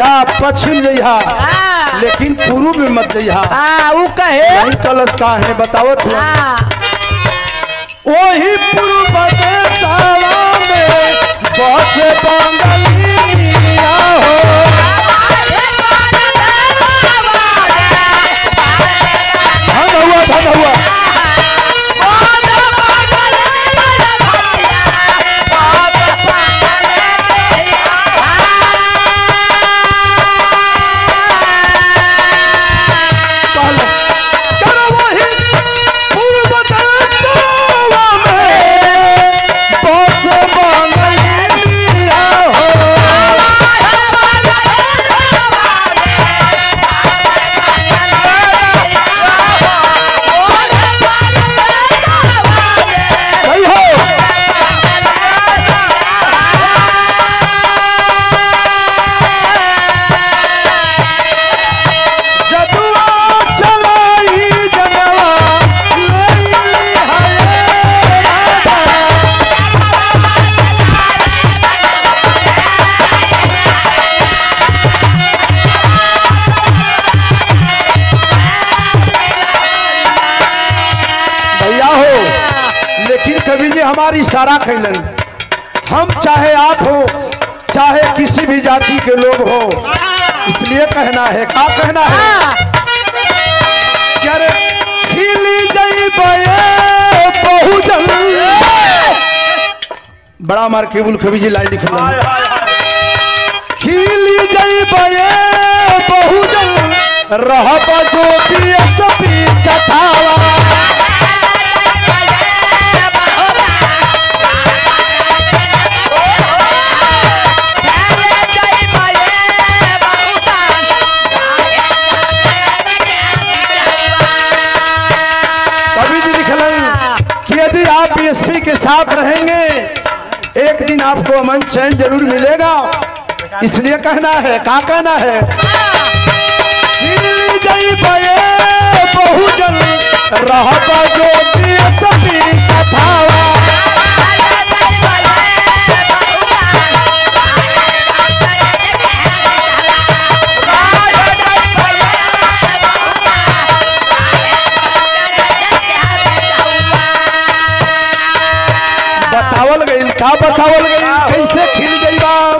जइहा पश्चिम जइहा लेकिन पूर्व में मत जइहा। वो कहे नहीं कलश का है बताओ तू। वही पूर्व देशवा में बसे बंगलिया हो। धन हुआ धन हुआ। हमारी इशारा कैलन। हम चाहे आप हो चाहे किसी भी जाति के लोग हो, इसलिए कहना है। क्या कहना है? क्या रे खिली जइबे बहुजन। बड़ा मार केबुल कवि जी लाइन लिख खिली जइबे बहुजन रहब ज्योति सपी सतावा। यदि आप बीएसपी के साथ रहेंगे एक दिन आपको अमन चैन जरूर मिलेगा। इसलिए कहना है। क्या कहना है? बहुजन रहबा ज्योति सपी सतावा। बतावल गई, क्या बतावल गई, कैसे खिल गई बा।